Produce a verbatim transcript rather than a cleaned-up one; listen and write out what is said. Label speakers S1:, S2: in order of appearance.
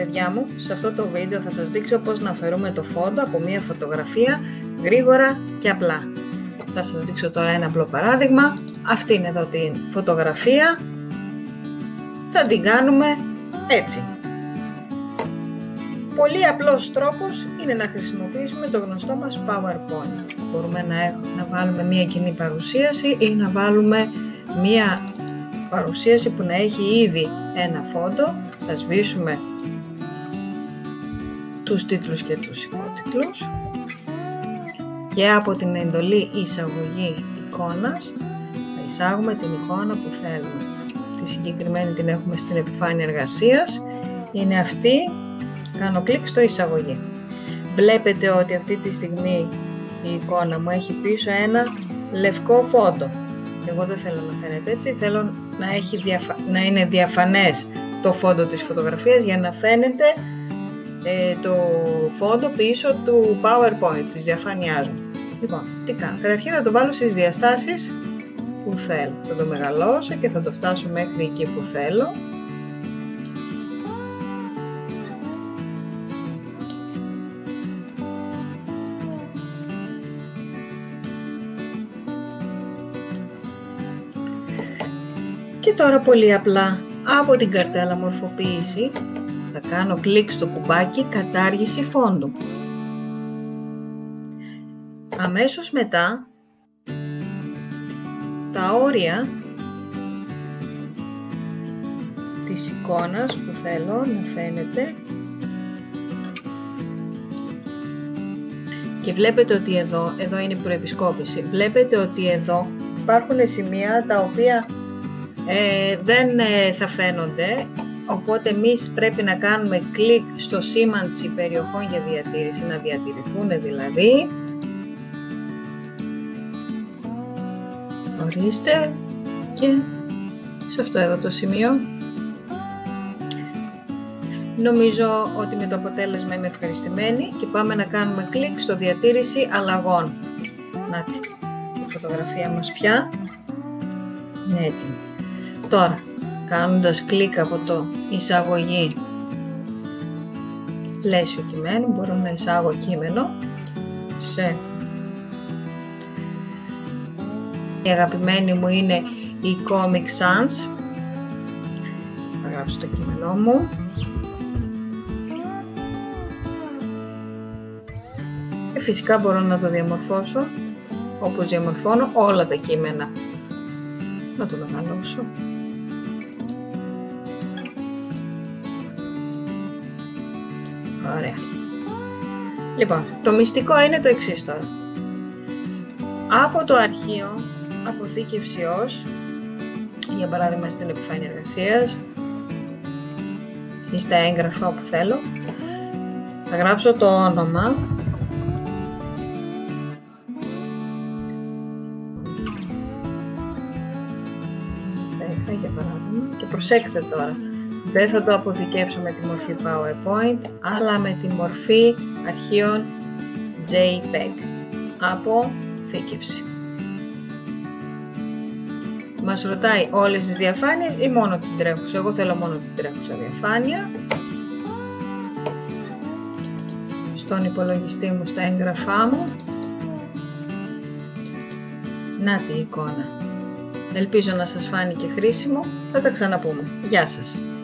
S1: παιδιά μου, σε αυτό το βίντεο θα σας δείξω πώς να αφαιρούμε το φόντο από μία φωτογραφία γρήγορα και απλά. Θα σας δείξω τώρα ένα απλό παράδειγμα. Αυτή είναι εδώ την φωτογραφία. Θα την κάνουμε έτσι. Πολύ απλός τρόπος είναι να χρησιμοποιήσουμε το γνωστό μας PowerPoint. Μπορούμε να, έχουμε, να βάλουμε μία κοινή παρουσίαση ή να βάλουμε μία παρουσίαση που να έχει ήδη ένα φόντο. Θα σβήσουμε τους τίτλους και τους υπότιτλους και από την εντολή εισαγωγή εικόνας θα εισάγουμε την εικόνα που θέλουμε. Τη συγκεκριμένη την έχουμε στην επιφάνεια εργασίας. Είναι αυτή. Κάνω κλικ στο εισαγωγή. Βλέπετε ότι αυτή τη στιγμή η εικόνα μου έχει πίσω ένα λευκό φόντο. Εγώ δεν θέλω να φαίνεται έτσι, θέλω να, έχει διαφα... να είναι διαφανές το φόντο της φωτογραφίας για να φαίνεται ε, το φόντο πίσω του PowerPoint, της διαφάνειάς μου. Λοιπόν, τι κάνω. Καταρχήν θα το βάλω στις διαστάσεις που θέλω. Θα το μεγαλώσω και θα το φτάσω μέχρι εκεί που θέλω. Και τώρα πολύ απλά από την καρτέλα μορφοποίηση θα κάνω κλικ στο κουμπάκι κατάργηση φόντου. Αμέσως μετά τα όρια της εικόνας που θέλω να φαίνεται και βλέπετε ότι εδώ, εδώ είναι η προεπισκόπηση, βλέπετε ότι εδώ υπάρχουν σημεία τα οποία Ε, δεν ε, θα φαίνονται, οπότε εμείς πρέπει να κάνουμε κλικ στο σήμανση περιοχών για διατήρηση, να διατηρηθούν δηλαδή. Ορίστε, και σε αυτό εδώ το σημείο. Νομίζω ότι με το αποτέλεσμα είμαι ευχαριστημένη και πάμε να κάνουμε κλικ στο διατήρηση αλλαγών. Να τη, η φωτογραφία μας πια είναι έτοιμη. Τώρα, κάνοντας κλικ από το εισαγωγή πλαίσιο κειμένου, μπορώ να εισάγω κείμενο σε... Η αγαπημένη μου είναι η Comic Sans. Θα γράψω το κείμενό μου. Και φυσικά μπορώ να το διαμορφώσω όπως διαμορφώνω όλα τα κείμενα. Να το μεγαλώσω. Ωραία. Λοιπόν, το μυστικό είναι το εξής τώρα. Από το αρχείο, αποθήκευση ως, για παράδειγμα στην επιφάνεια εργασίας ή στα έγγραφα που θέλω, θα γράψω το όνομα. Για παράδειγμα, και προσέξτε τώρα, δεν θα το αποθηκεύσω με τη μορφή PowerPoint, αλλά με τη μορφή αρχείων JPEG, αποθήκευση. Μας ρωτάει όλες τις διαφάνειες ή μόνο την τρέχουσα. Εγώ θέλω μόνο την τρέχουσα διαφάνεια. Στον υπολογιστή μου, στα έγγραφά μου, να τη εικόνα. Ελπίζω να σας φάνηκε χρήσιμο. Θα τα ξαναπούμε. Γεια σας!